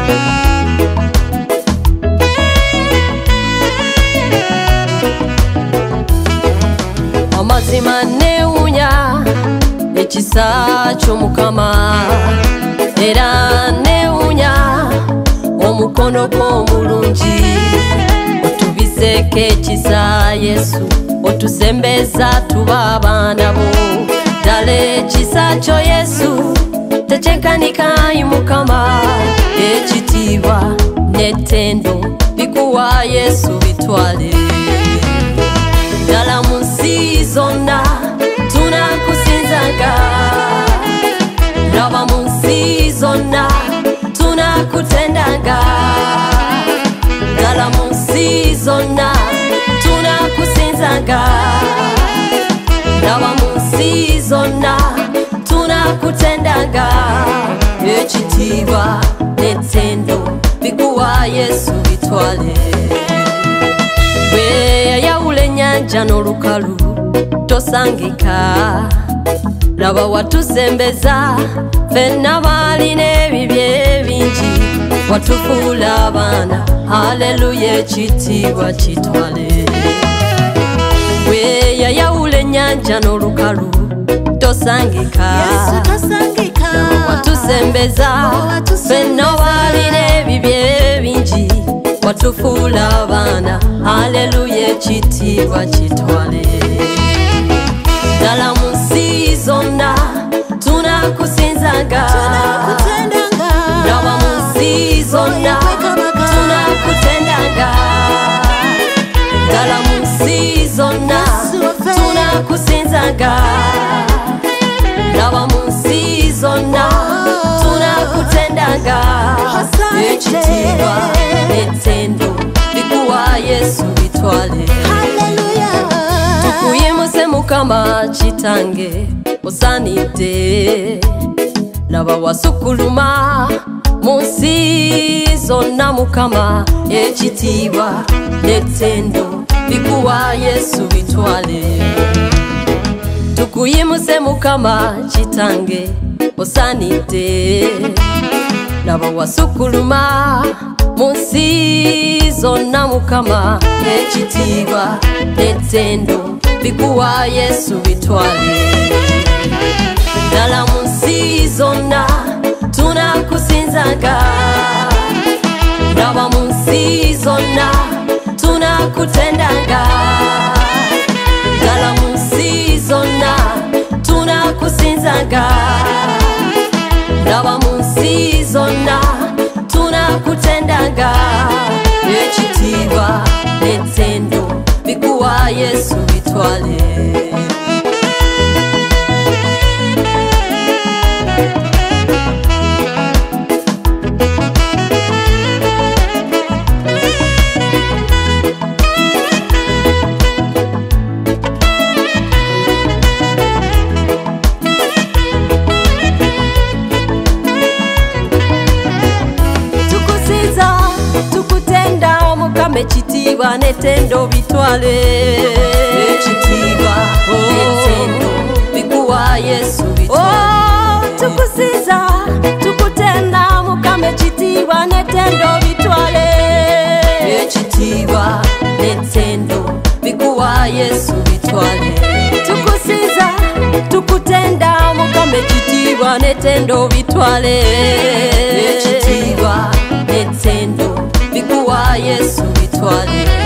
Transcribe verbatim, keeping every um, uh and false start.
amazima newunya ekisa ky'Omukama era newunya omukono gw'omulungi otubiseko ekisa Yesu otusembeza tuba abaana bo ddala ekisa kyo Yesu tekyenkanikayi Mukama ekitiibwa n'ettendo bikuwa Yesu bitwale ddala mu nsi zonna tunakusinzaga raba mu nsi zonna tunakutendaga ddala mu nsi zonna tunakusinzaga raba mu nsi zonna tunakutendaga ekitiibwa n'ettendo bikuwa Yesu bitwale bwe yayawula ennyanja n'olukalu tosangika laba watusembeza ffenna baalina ebibye bingi watufuula abaana haleluya ekitiibwa kitwale bwe yayawula ennyanja n'olukalu tosangika laba watusembeza ffenna baalina ebibye bingi watufuula abaana haleluya ekitiibwa kitwale ddala mu nsi zonna tunakusinzaga raba mu nsi zonna tunakutendaga ddala mu nsi zonna tunakusinzaga raba mu nsi zonna tunakutendaga ekitiibwa n'ettendo bikuwa Yesu bitwale tukuyimuse Mukama kitange osanidde laba wasukuluma mu nsi zonna Mukama ekitiibwa n'ettendo bikuwa Yesu bitwale tukuyimuse Mukama kitange osanidde laba wasukuluma mu nsi zonna Mukama ekitiibwa n'ettendo bikuwa Yesu bitwale ddala mu nsi zonna tunakusinzaga raba mu nsi zonna tunakutendaga ddala mu nsi zonna tunakusinzaga raba mu nsi zonna tunakutendaga ekitiibwa n'ettendo bikuwa Yesu bitwale ekitiibwa n'ettendo bitwale ekitiibwa n'ettendo bikuwa Yesu bitwale tukusiza tukutenda Mukama ekitiibwa n'ettendo bitwale ekitiibwa n'ettendo bikuwa Yesu bitwale tukusiza tukutenda Mukama ekitiibwa n'ettendo bitwale ekitiibwa n'ettendo bikuwa Yesu bitwale